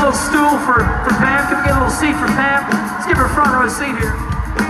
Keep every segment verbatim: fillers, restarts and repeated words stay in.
little stool for, for Pam? Can we get a little seat for Pam? Let's give her a front row seat here.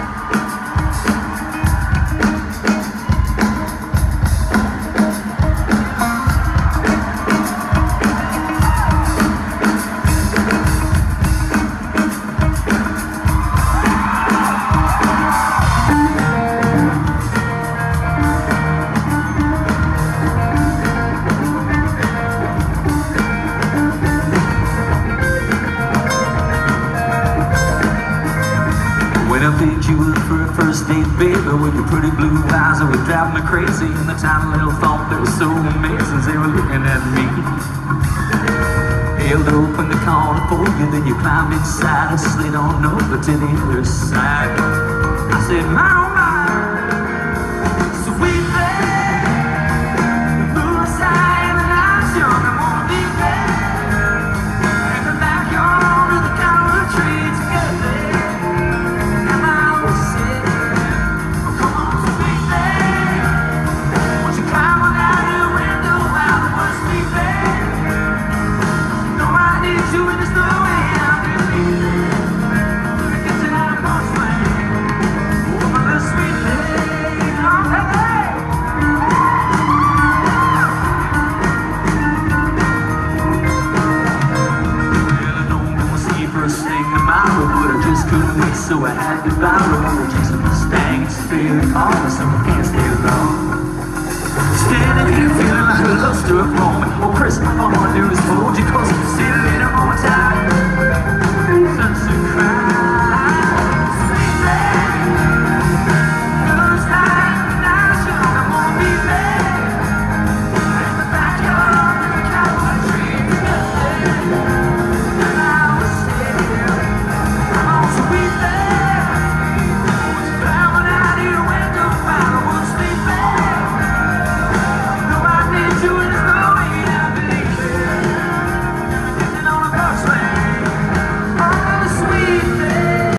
When I picked you up for a first date, baby, with your pretty blue eyes that were driving me crazy, and the tiny little thought that was so amazing, they were looking at me. Held open the corner for you, then you climbed inside and slid on over to the other side. I said, my oh my, sweet thing, the moon is high and the night's young, I wanna be there in the backyard of the collar tree together. So I had to borrow just a Mustang, it's feeling calm, so I can't stay alone. Standing here feeling like a love struck moment. Well, Chris, all I wanna do is hold